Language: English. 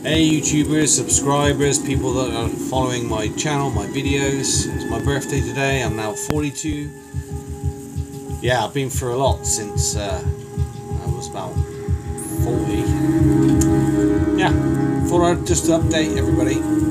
Hey YouTubers, subscribers, people that are following my channel, my videos. It's my birthday today. I'm now 42. Yeah, I've been through a lot since I was about 40. Yeah, thought I'd just update everybody.